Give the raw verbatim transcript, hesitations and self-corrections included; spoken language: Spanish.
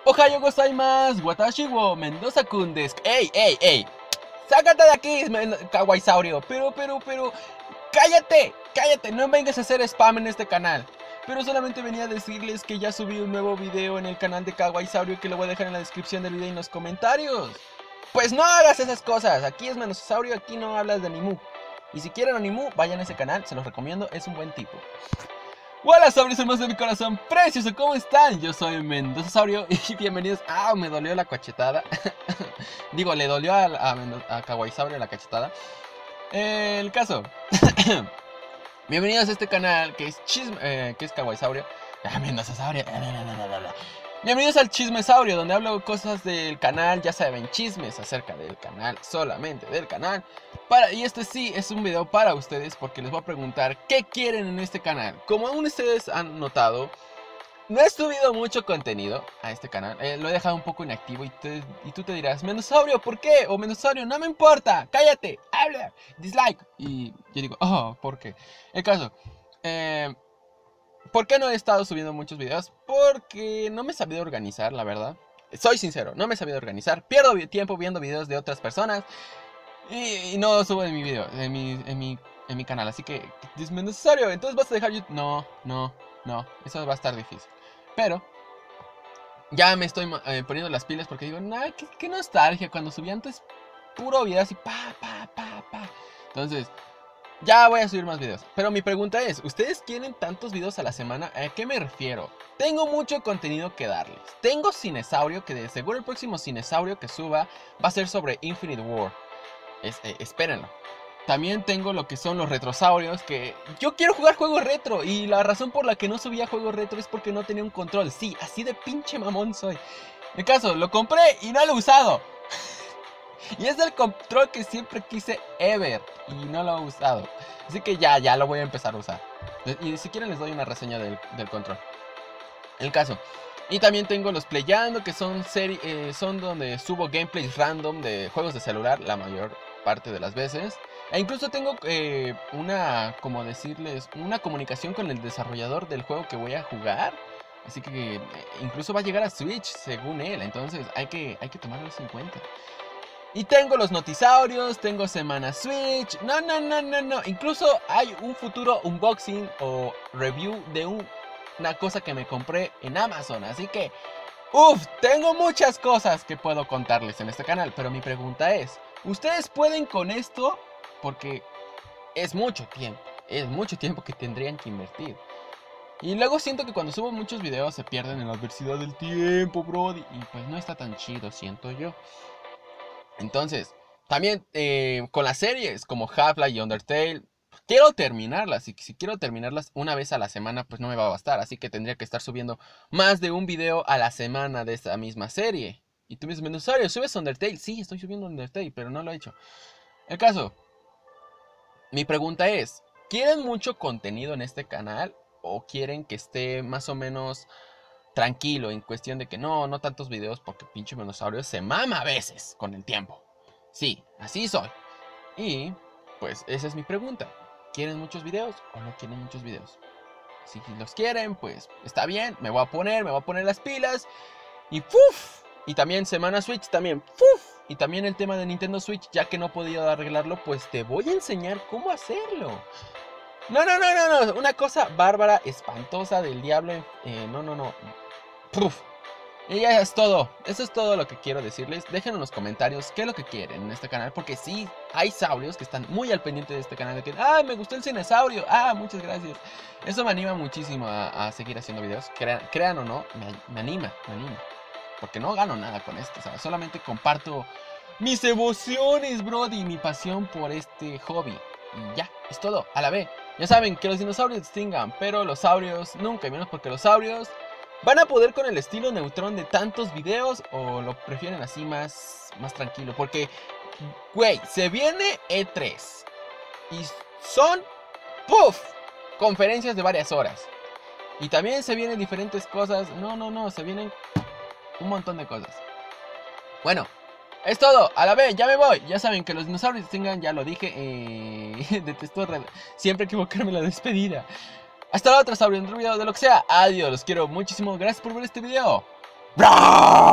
Ohayo gozaimasu, watashi wo Mendoza-kun desu. ¡Ey, ey, ey! ¡Sácate de aquí, Kawaisaurio! Pero, pero, pero... ¡Cállate! ¡Cállate! No vengas a hacer spam en este canal. Pero solamente venía a decirles que ya subí un nuevo video en el canal de Kawaisaurio, que lo voy a dejar en la descripción del video y en los comentarios. Pues no hagas esas cosas. Aquí es Mendoza-saurio, aquí no hablas de Animu. Y si quieren Animu, vayan a ese canal, se los recomiendo, es un buen tipo. Hola, sabrios hermanos de mi corazón precioso, ¿cómo están? Yo soy Mendoza-saurio y bienvenidos. Ah, me dolió la cachetada. Digo, le dolió a, a, a Kawaisaurio la cachetada. Eh, el caso. Bienvenidos a este canal que es chisme, eh, que es Kawaisaurio. Ah, Mendoza-saurio. Bienvenidos al Chismesaurio, donde hablo cosas del canal, ya saben, chismes acerca del canal, solamente del canal. Para, y este sí es un video para ustedes porque les voy a preguntar qué quieren en este canal. Como aún ustedes han notado, no he subido mucho contenido a este canal, eh, lo he dejado un poco inactivo y, te, y tú te dirás, Mendoza-saurio, ¿por qué? O Mendoza-saurio, no me importa, cállate, habla, dislike. Y yo digo, oh, ¿por qué? El caso, eh... ¿por qué no he estado subiendo muchos videos? Porque no me he sabido organizar, la verdad. Soy sincero, no me he sabido organizar. Pierdo tiempo viendo videos de otras personas y, y no subo en mi video, en mi, en mi, en mi canal. Así que es necesario. Entonces vas a dejar YouTube. No, no, no. Eso va a estar difícil. Pero ya me estoy eh, poniendo las pilas porque digo, nah, qué, qué nostalgia. Cuando subí antes puro video así, pa, pa, pa, pa. Entonces... ya voy a subir más videos, pero mi pregunta es, ¿ustedes quieren tantos videos a la semana? ¿A qué me refiero? Tengo mucho contenido que darles. Tengo Cinesaurio, que de seguro el próximo Cinesaurio que suba va a ser sobre Infinite War. Es, eh, espérenlo. También tengo lo que son los retrosaurios, que yo quiero jugar juegos retro. Y la razón por la que no subía juegos retro es porque no tenía un control. Sí, así de pinche mamón soy. En caso, lo compré y no lo he usado. Y es el control que siempre quise ever y no lo he usado. Así que ya, ya lo voy a empezar a usar. Y si quieren les doy una reseña del, del control. El caso. Y también tengo los Playando, que son, seri eh, son donde subo gameplays random de juegos de celular la mayor parte de las veces. E incluso tengo eh, una, como decirles, una comunicación con el desarrollador del juego que voy a jugar. Así que eh, incluso va a llegar a Switch según él. Entonces hay que, hay que tomarlo en cuenta. Y tengo los notisaurios, tengo Semana Switch, no, no, no, no, no. Incluso hay un futuro unboxing o review de un, una cosa que me compré en Amazon. Así que, uff, tengo muchas cosas que puedo contarles en este canal. Pero mi pregunta es, ¿ustedes pueden con esto? Porque es mucho tiempo, es mucho tiempo que tendrían que invertir. Y luego siento que cuando subo muchos videos se pierden en la adversidad del tiempo, brody. Y pues no está tan chido, siento yo. Entonces, también eh, con las series como Half-Life y Undertale, quiero terminarlas. Y si quiero terminarlas una vez a la semana, pues no me va a bastar. Así que tendría que estar subiendo más de un video a la semana de esta misma serie. Y tú me dices, Mendoza-saurio, ¿subes Undertale? Sí, estoy subiendo Undertale, pero no lo he hecho. El caso, mi pregunta es, ¿quieren mucho contenido en este canal? ¿O quieren que esté más o menos tranquilo en cuestión de que no, no tantos videos porque pinche Mendoza-saurio se mama a veces con el tiempo? Sí, así soy. Y pues esa es mi pregunta. ¿Quieren muchos videos o no quieren muchos videos? Si los quieren, pues está bien. Me voy a poner, me voy a poner las pilas. Y ¡puf! Y también Semana Switch, también ¡puf! Y también el tema de Nintendo Switch, ya que no he podido arreglarlo, pues te voy a enseñar cómo hacerlo. No, no, no, no, no. Una cosa bárbara, espantosa del diablo. Eh, no, no, no. Puf. Y ya es todo, eso es todo lo que quiero decirles. Dejen en los comentarios qué es lo que quieren en este canal, porque sí, hay saurios que están muy al pendiente de este canal, de que, ah, me gustó el Cinesaurio, ah, muchas gracias. Eso me anima muchísimo a, a seguir haciendo videos, crean, crean o no, me, me anima, me anima. Porque no gano nada con esto, ¿sabes? Solamente comparto mis emociones, brody, y mi pasión por este hobby. Y ya, es todo, a la vez. Ya saben que los dinosaurios extingan, pero los saurios nunca, y menos porque los saurios ¿van a poder con el estilo Neutrón de tantos videos o lo prefieren así más, más tranquilo? Porque, güey, se viene E tres y son, ¡puf!, conferencias de varias horas. Y también se vienen diferentes cosas. No, no, no, se vienen un montón de cosas. Bueno, es todo, a la vez, ya me voy. Ya saben que los dinosaurios tengan, ya lo dije, eh, detesto siempre equivocarme en la despedida. Hasta la otra, saurio en otro video de lo que sea. Adiós, los quiero muchísimo. Gracias por ver este video. ¡Bra!